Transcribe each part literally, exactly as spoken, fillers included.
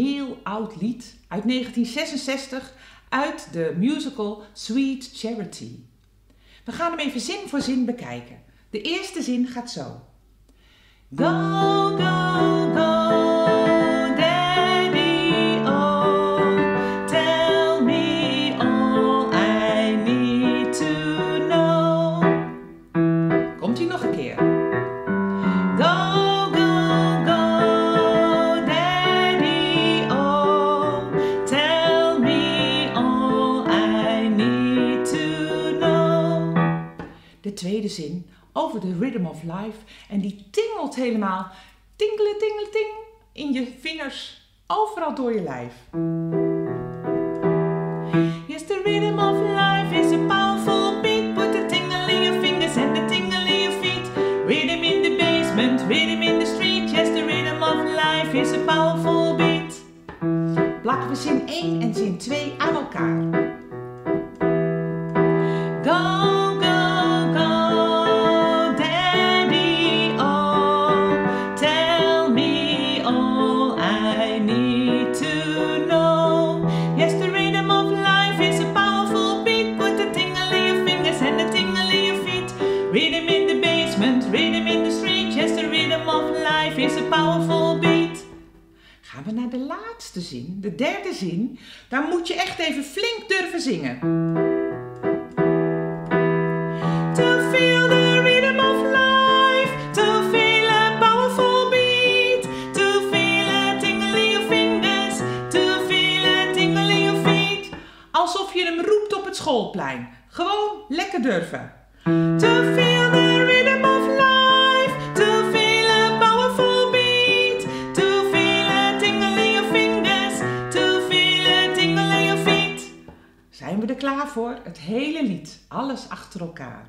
heel oud lied uit negentien zesenzestig uit de musical Sweet Charity. We gaan hem even zin voor zin bekijken. De eerste zin gaat zo. Go, go, go, Daddy, oh, tell me all I need to know. Komt-ie nog een keer. Go, go, go, Daddy, oh, tell me all I need to know. De tweede zin over de Rhythm of Life en die tingelt helemaal, tingelen, tingelen, ting, in je vingers, overal door je lijf. Yes, the rhythm of life is a powerful beat, put the tingle in your fingers and the tingle in your feet. Rhythm in the basement, rhythm in the street, yes, the rhythm of life is a powerful beat. Plakken we zin één en zin twee aan elkaar. Go! Rhythm in the basement, rhythm in the street, yes, the rhythm of life is a powerful beat. Gaan we naar de laatste zin, de derde zin. Daar moet je echt even flink durven zingen. To feel the rhythm of life, to feel a powerful beat, to feel a tingle in your fingers, to feel a tingle in your feet. Alsof je hem roept op het schoolplein. Gewoon lekker durven. To feel the rhythm of life, to feel a powerful beat, to feel a tingle in your fingers, to feel a tingle in your feet. Zijn we er klaar voor? Het hele lied, alles achter elkaar.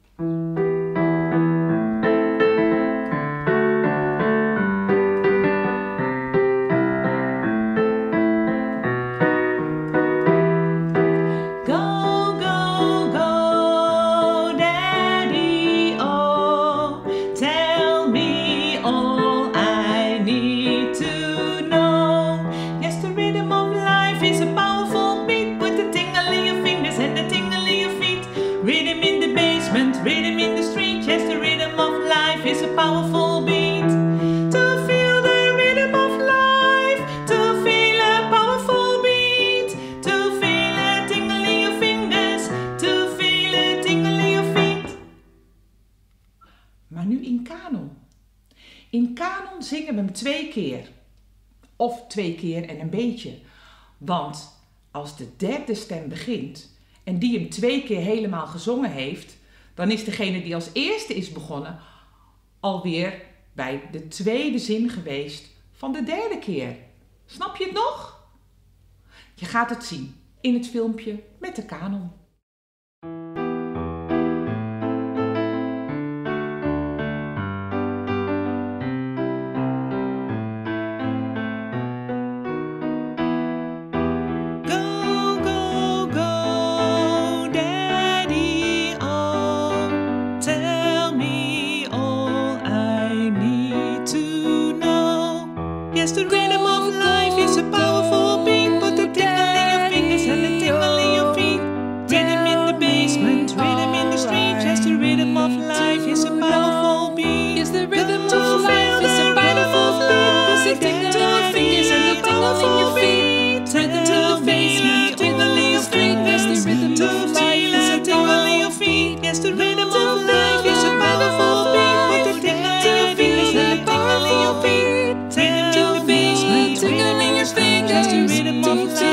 Rhythm in the basement, rhythm in the street, yes, the rhythm of life is a powerful beat. To feel the rhythm of life, to feel a powerful beat, to feel a tingle in your fingers, to feel a tingle in your feet. Maar nu in kanon. In kanon zingen we hem twee keer. Of twee keer en een beetje. Want als de derde stem begint en die hem twee keer helemaal gezongen heeft, dan is degene die als eerste is begonnen alweer bij de tweede zin geweest van de derde keer. Snap je het nog? Je gaat het zien in het filmpje met de kanon. Yes, the rhythm of life is a powerful beat. Put the tingle in your fingers and the tingle in your feet. Rhythm in the basement, rhythm in the street. Yes, the rhythm of life is a powerful beat. Yes, the rhythm of life is a powerful beat. Put the tingle in your fingers and the tingle in your feet. Rhythm in the basement, tingle in your street. Yes, the rhythm of life is a tingle in your feet. Yes, the rhythm of life is a powerful beat. Put the tingle in your fingers and the tingle in your feet. Rhythm in the basement, tingle in your fingers, the rhythm of life.